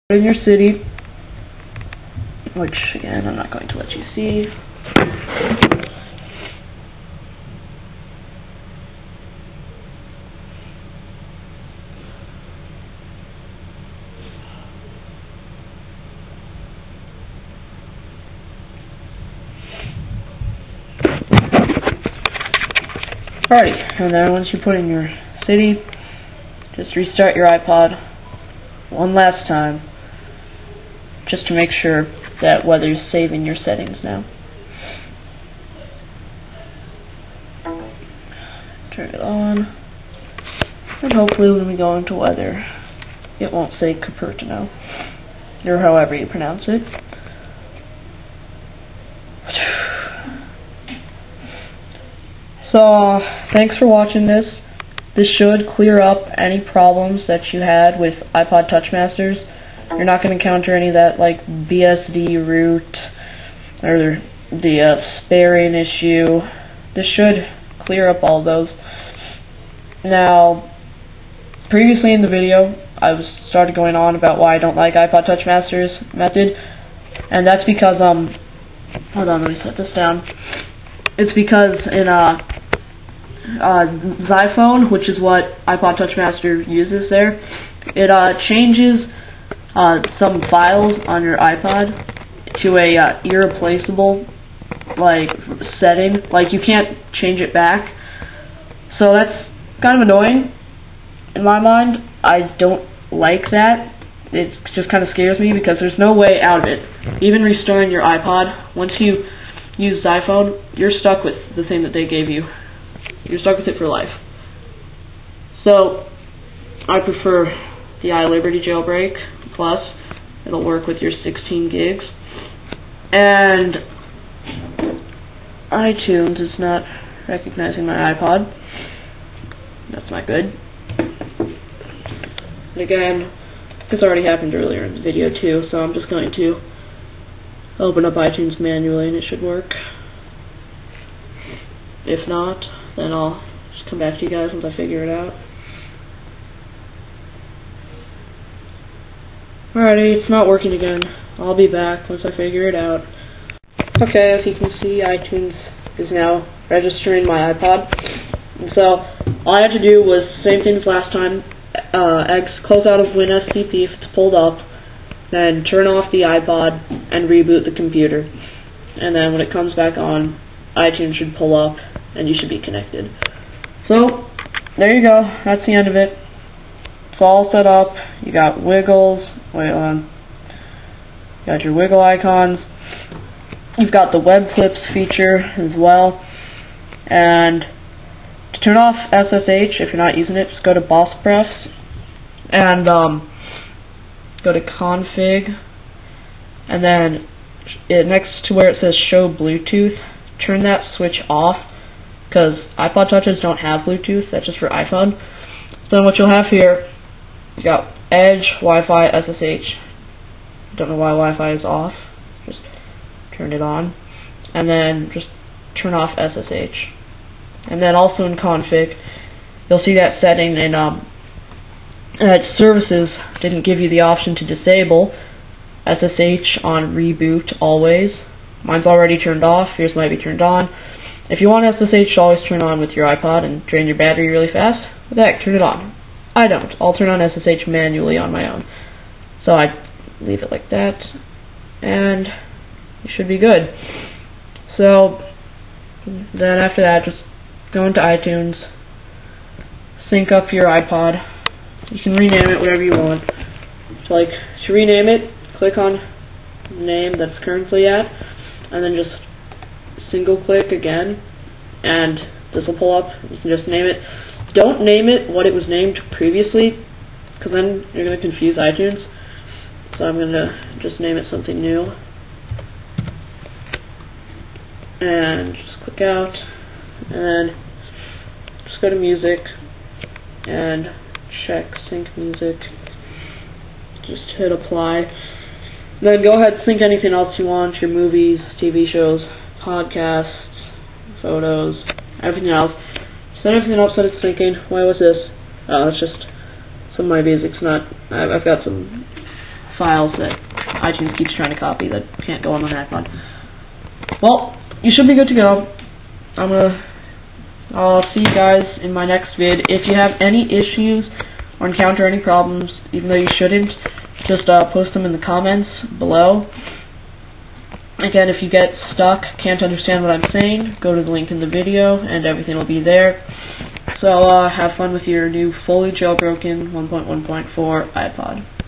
in your city, which again I'm not going to let you see. Alrighty, and then once you put in your city, just restart your iPod one last time, just to make sure that weather's saving your settings now. Turn it on, and hopefully when we go into weather, it won't say Cupertino, or however you pronounce it. So, thanks for watching this. This should clear up any problems that you had with iPod Touch Masters. You're not going to encounter any of that, like BSD root or the sparing issue. This should clear up all those. Now, previously in the video, I started going on about why I don't like iPod Touch Masters method, and that's because hold on, let me set this down. It's because in Xiphone, which is what iPod Touch Master uses there, it changes some files on your iPod to a irreplaceable setting. Like, you can't change it back. So that's kind of annoying in my mind. I don't like that. It just kind of scares me because there's no way out of it. Even restoring your iPod, once you use Xiphone, you're stuck with the thing that they gave you. You're stuck with it for life. So, I prefer the iLiberty Jailbreak Plus. It'll work with your 16 gigs. And iTunes is not recognizing my iPod. That's not good. And again, this already happened earlier in the video too, so I'm just going to open up iTunes manually and it should work. If not, then I'll just come back to you guys once I figure it out. Alrighty, it's not working again. I'll be back once I figure it out. Okay, as you can see, iTunes is now registering my iPod. And so, all I had to do was the same thing as last time. Close out of WinSCP if it's pulled up, then turn off the iPod and reboot the computer. And then when it comes back on, iTunes should pull up and you should be connected. So, there you go. That's the end of it. It's all set up. You got wiggles. Wait on. You got your wiggle icons. You've got the web clips feature as well. And to turn off SSH, if you're not using it, just go to BossPress and go to config, and then next to where it says show Bluetooth, turn that switch off, because iPod Touches don't have Bluetooth. That's just for iPhone. So then what you'll have here, you got Edge, Wi-Fi, SSH. Don't know why Wi-Fi is off. Just turn it on, and then just turn off SSH. And then also in config, you'll see that setting in services didn't give you the option to disable SSH on reboot always. Mine's already turned off. Yours might be turned on. If you want SSH to always turn on with your iPod and drain your battery really fast, heck, turn it on. I don't. I'll turn on SSH manually on my own. So I leave it like that, and you should be good. So then after that, just go into iTunes, sync up your iPod. You can rename it whatever you want. So, like, to rename it, click on the name that's currently at, and then just single click again, and this will pull up. You can just name it. Don't name it what it was named previously, because then you're going to confuse iTunes. So I'm going to just name it something new. And just click out, and then just go to music, and check sync music. Just hit apply. Then go ahead and sync anything else you want, your movies, TV shows, podcasts, photos, everything else. Set everything up so it's syncing. Why was this? Oh, it's just some of my music's not. I've got some files that iTunes keeps trying to copy that can't go on my iPod. Well, you should be good to go. I'll see you guys in my next vid. If you have any issues or encounter any problems, even though you shouldn't, just post them in the comments below. Again, if you get stuck, can't understand what I'm saying, go to the link in the video and everything will be there. So have fun with your new fully jailbroken 1.1.4 iPod.